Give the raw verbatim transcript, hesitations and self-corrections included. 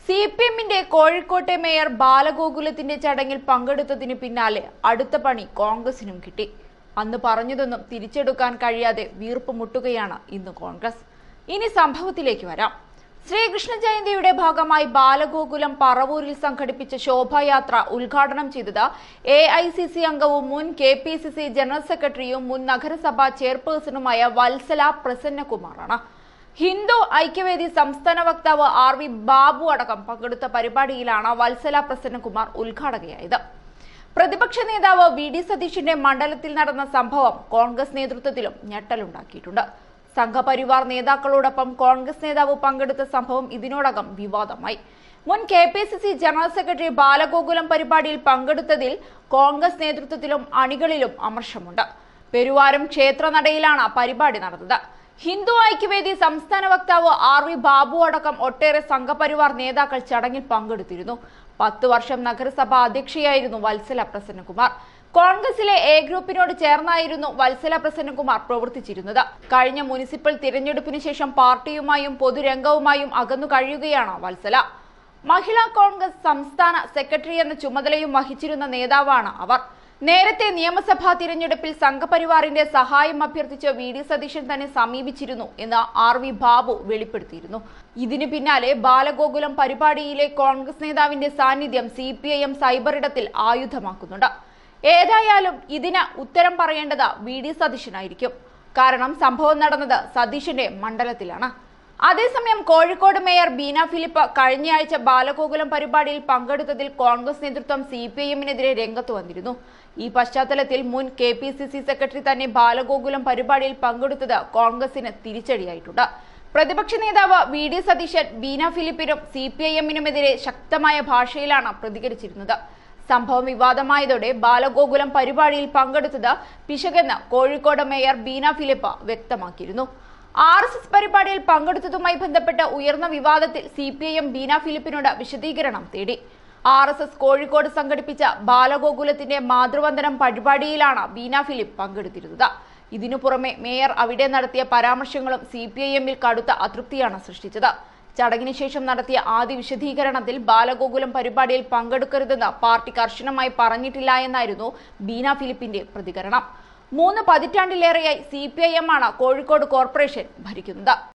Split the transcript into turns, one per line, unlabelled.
C P എമ്മിന്റെ കോഴിക്കോട്ടെ mayor ബാലഗോകുലത്തിന്റെ ചടങ്ങിൽ പങ്കെടുത്തതിന് പിന്നാലെ അടുത്ത പണി കോൺഗ്രസിനും കിട്ടി. അന്ന് പറഞ്ഞതൊന്നും തിരിച്ചെടുക്കാൻ കഴിയാതെ വീർപ്പ് മുട്ടുകയാണ് ഇന്ന് കോൺഗ്രസ്. ഇനി സംഭവത്തിലേക്ക് വരാം. ശ്രീകൃഷ്ണ ജയന്തിയുടെ ഭാഗമായി ബാലഗോകുലം പറവൂരിൽ സംഘടിപ്പിച്ച ശോഭായാത്ര ഉദ്ഘാടനം ചെയ്തത് എ ഐ സി സി അംഗവും മുൻ K P C C general സെക്രട്ടറിയും മുൻ നഗരസഭാ ചെയർപേഴ്സണുമായ വത്സല പ്രസന്നകുമാറാണ്. ഹിന്ദു ഐക്യവേദി സംസ്ഥാന വക്താവ് ആർ വി ബാബു അടക്കം പങ്കെടുത്ത പരിപാടിയിലാണ് വത്സല പ്രസന്നകുമാർ ഉദ്ഘാടകയായത്. പ്രതിപക്ഷ നേതാവ് വി ഡി സതീഷിന്റെ മണ്ഡലത്തിൽ നടന്ന സംഭവം കോൺഗ്രസ് നേതൃത്വത്തിലും ഞെട്ടലുണ്ടാക്കിയിട്ടുണ്ട്. സംഘപരിവാർ നേതാക്കളോടൊപ്പം കോൺഗ്രസ് നേതാവ് പങ്കെടുത്ത സംഭവം ഇതിനോടകം വിവാദമായി. മുൻ K P C C general secretary Balagokulam പരിപാടിയിൽ പങ്കെടുത്തതിൽ കോൺഗ്രസ് നേതൃത്വത്തിലും അണികളിലും അമർഷമുണ്ട്. പെരുവാരം ക്ഷേത്രനടയിലാണ് പരിപാടി നടന്നത്. ഹിന്ദു ഐക്യവേദി സംസ്ഥാന വക്താവ് ആർ വി ബാബു അടക്കം ഒട്ടേറെ സംഘപരിവാർ നേതാക്കൾ ചടങ്ങിൽ പങ്കെടുത്തിരുന്നു. പത്ത് വർഷം നഗരസഭാ അധ്യക്ഷയായിരുന്നു വത്സല പ്രസന്നകുമാർ. കോൺഗ്രസിലെ എ ഗ്രൂപ്പിനോട് ചേർന്നായിരുന്നു വത്സല പ്രസന്നകുമാർ പ്രവർത്തിച്ചിരുന്നത്. കഴിഞ്ഞ മുനിസിപ്പൽ തിരഞ്ഞെടുപ്പിന് ശേഷം പാർട്ടിയുമായും പൊതുരംഗവുമായും അകന്നു കഴിയുകയാണ് വത്സല. മഹിളാ കോൺഗ്രസ് സംസ്ഥാന സെക്രട്ടറി എന്ന ചുമതലയും വഹിച്ചിരുന്ന നേതാവാണ് അവർ. നേരത്തെ നിയമസഭാ തിരഞ്ഞെടുപ്പിൽ സംഘപരിവാറിന്റെ സഹായം അഭ്യർത്ഥിച്ച് വി ഡി സതീശൻ തന്നെ സമീപിച്ചിരുന്നു എന്ന് ആർ വി ബാബു വെളിപ്പെടുത്തിയിരുന്നു. ഇതിനു പിന്നാലെ ബാലഗോകുലം പരിപാടിയിലെ കോൺഗ്രസ് നേതാവിന്റെ സാന്നിധ്യം C P I M cyber ഇടത്തിൽ ആയുധമാക്കുന്നുണ്ട്. ഏതായാലും ഇതിന് ഉത്തരം പറയേണ്ടത് വി ഡി സതീശനായിരിക്കും. കാരണം സംഭവം നടന്നത് സതീശന്റെ മണ്ഡലത്തിലാണ്. അതേസമയം കോഴിക്കോട് മേയർ ബീന ഫിലിപ്പ് കഴിഞ്ഞയാഴ്ച ബാലഗോകുലം പരിപാടിയിൽ പങ്കെടുത്തതിൽ കോൺഗ്രസ് നേതൃത്വം സി പി ഐ എമ്മിനെതിരെ രംഗത്ത് വന്നിരുന്നു. ഈ പശ്ചാത്തലത്തിൽ മുൻ K P C C secretary തന്നെ ബാലഗോകുലം പരിപാടിയിൽ പങ്കെടുത്തത് കോൺഗ്രസിന് തിരിച്ചടിയായിട്ടുണ്ട്. പ്രതിപക്ഷ നേതാവ് വി ഡി സതീശൻ ബീന ഫിലിപ്പിനും സി പി ഐ എമ്മിനുമെതിരെ ശക്തമായ ഭാഷയിലാണ് പ്രതികരിച്ചിരുന്നത്. സംഭവം വിവാദമായതോടെ ബാലഗോകുലം പരിപാടിയിൽ പങ്കെടുത്തത് പിശകെന്ന് കോഴിക്കോട് മേയർ ബീന ഫിലിപ്പ് വ്യക്തമാക്കിയിരുന്നു. ആർ എസ് എസ് പരിപാടിയിൽ പങ്കെടുത്തതുമായി ബന്ധപ്പെട്ട് ഉയർന്ന വിവാദത്തിൽ C P I M Beena ഫിലിപ്പിനോട് വിശദീകരണം തേടി. ആർ എസ് എസ് കോഴിക്കോട് സംഘടിപ്പിച്ച ബാലഗോകുലത്തിന്റെ മാതൃവന്ദനം പരിപാടിയിലാണ് ബീന ഫിലിപ്പ് പങ്കെടുത്തിരുന്നത്. ഇതിനു പുറമെ മേയർ അവിടെ നടത്തിയ പരാമർശങ്ങളും സി പി ഐ എമ്മിൽ കടുത്ത അതൃപ്തിയാണ് സൃഷ്ടിച്ചത്. ചടങ്ങിന് ശേഷം നടത്തിയ ആദ്യ വിശദീകരണത്തിൽ ബാലഗോകുലം പരിപാടിയിൽ പങ്കെടുക്കരുതെന്ന് പാർട്ടി കർശനമായി പറഞ്ഞിട്ടില്ല എന്നായിരുന്നു ബീന ഫിലിപ്പിന്റെ പ്രതികരണം. മൂന്ന് പതിറ്റാണ്ടിലേറെയായി സി പി ഐ എം ആണ് കോഴിക്കോട് കോർപ്പറേഷൻ ഭരിക്കുന്നത്.